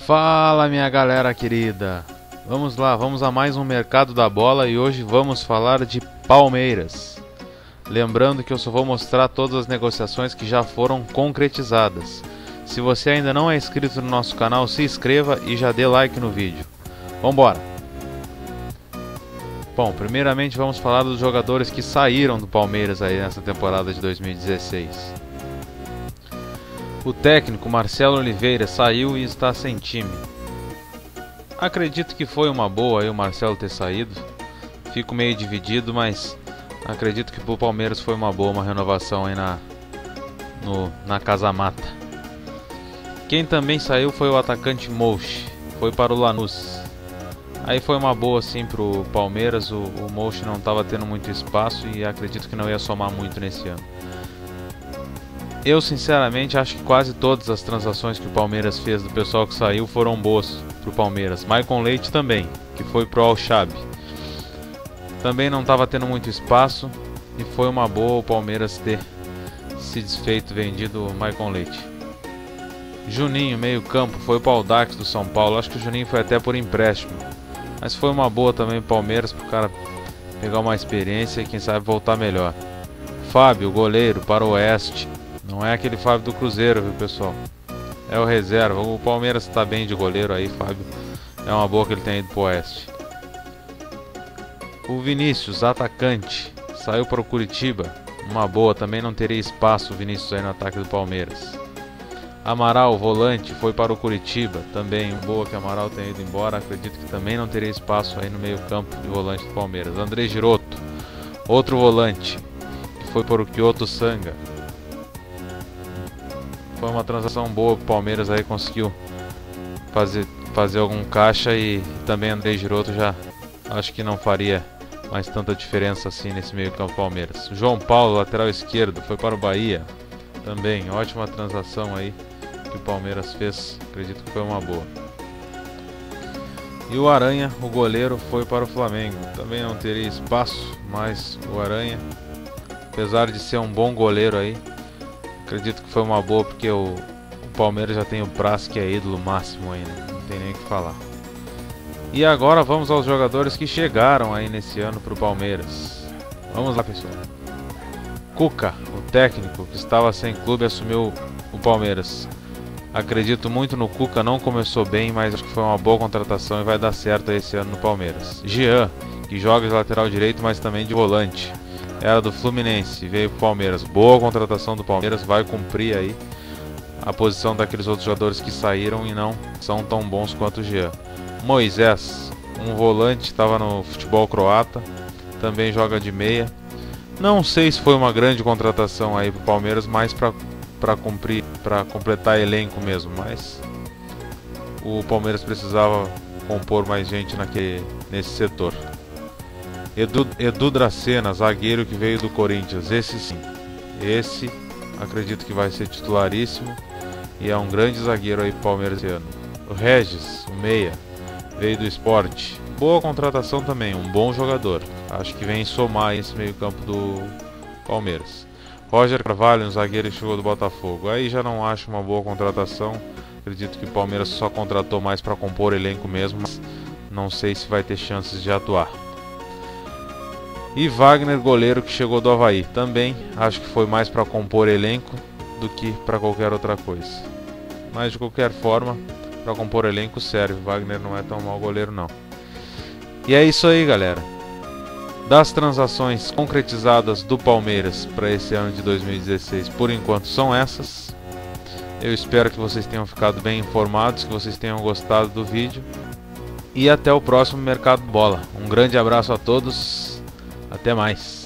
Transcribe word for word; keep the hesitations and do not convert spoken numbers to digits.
Fala, minha galera querida, vamos lá, vamos a mais um Mercado da Bola e hoje vamos falar de Palmeiras. Lembrando que eu só vou mostrar todas as negociações que já foram concretizadas. Se você ainda não é inscrito no nosso canal, se inscreva e já dê like no vídeo. Vambora! Bom, primeiramente vamos falar dos jogadores que saíram do Palmeiras aí nessa temporada de dois mil e dezesseis. O técnico Marcelo Oliveira saiu e está sem time. Acredito que foi uma boa aí o Marcelo ter saído. Fico meio dividido, mas acredito que pro Palmeiras foi uma boa, uma renovação aí na, no, na Casa Mata. Quem também saiu foi o atacante Mouche, foi para o Lanús. Aí foi uma boa sim pro Palmeiras, o, o Mouche não estava tendo muito espaço e acredito que não ia somar muito nesse ano. Eu sinceramente acho que quase todas as transações que o Palmeiras fez do pessoal que saiu foram boas pro Palmeiras. Maicon Leite também, que foi pro Al-Shabi. Também não estava tendo muito espaço e foi uma boa o Palmeiras ter se desfeito, vendido o Maicon Leite. Juninho, meio campo, foi pro Audax do São Paulo. Acho que o Juninho foi até por empréstimo, mas foi uma boa também o Palmeiras pro cara pegar uma experiência e quem sabe voltar melhor. Fábio, goleiro, para o Oeste. Não é aquele Fábio do Cruzeiro, viu, pessoal? É o reserva. O Palmeiras está bem de goleiro aí, Fábio. É uma boa que ele tem ido pro Oeste. O Vinícius, atacante, saiu para o Curitiba. Uma boa, também não teria espaço o Vinícius aí no ataque do Palmeiras. Amaral, volante, foi para o Curitiba. Também boa que Amaral tenha ido embora. Acredito que também não teria espaço aí no meio campo de volante do Palmeiras. André Giroto, outro volante, que foi para o Kyoto Sanga. Foi uma transação boa, o Palmeiras aí conseguiu fazer, fazer algum caixa e também André Giroto já acho que não faria mais tanta diferença assim nesse meio campo Palmeiras. João Paulo, lateral esquerdo, foi para o Bahia. Também ótima transação aí que o Palmeiras fez, acredito que foi uma boa. E o Aranha, o goleiro, foi para o Flamengo. Também não teria espaço, mas o Aranha, apesar de ser um bom goleiro aí, acredito que foi uma boa porque o, o Palmeiras já tem o Praz, que é ídolo máximo aí, né? Não tem nem o que falar. E agora vamos aos jogadores que chegaram aí nesse ano para o Palmeiras. Vamos lá, pessoal. Cuca, o técnico que estava sem clube, assumiu o Palmeiras. Acredito muito no Cuca, não começou bem, mas acho que foi uma boa contratação e vai dar certo esse ano no Palmeiras. Jean, que joga de lateral direito, mas também de volante. Era do Fluminense, veio pro Palmeiras. Boa contratação do Palmeiras, vai cumprir aí a posição daqueles outros jogadores que saíram e não são tão bons quanto o Jean. Moisés, um volante, estava no futebol croata, também joga de meia. Não sei se foi uma grande contratação aí pro Palmeiras, mais para para cumprir, para completar elenco mesmo, mas o Palmeiras precisava compor mais gente naquele, nesse setor. Edu, Edu Dracena, zagueiro que veio do Corinthians, esse sim, esse acredito que vai ser titularíssimo e é um grande zagueiro aí pro Palmeiras esse ano. O Regis, o meia, veio do Sport, boa contratação também, um bom jogador, acho que vem somar esse meio campo do Palmeiras. Roger Carvalho, um zagueiro que chegou do Botafogo, aí já não acho uma boa contratação, acredito que o Palmeiras só contratou mais para compor elenco mesmo, mas não sei se vai ter chances de atuar. E Wagner, goleiro que chegou do Avaí, também acho que foi mais para compor elenco do que para qualquer outra coisa. Mas de qualquer forma, para compor elenco serve, Wagner não é tão mau goleiro não. E é isso aí, galera. Das transações concretizadas do Palmeiras para esse ano de dois mil e dezesseis, por enquanto são essas. Eu espero que vocês tenham ficado bem informados, que vocês tenham gostado do vídeo. E até o próximo Mercado Bola. Um grande abraço a todos. Até mais.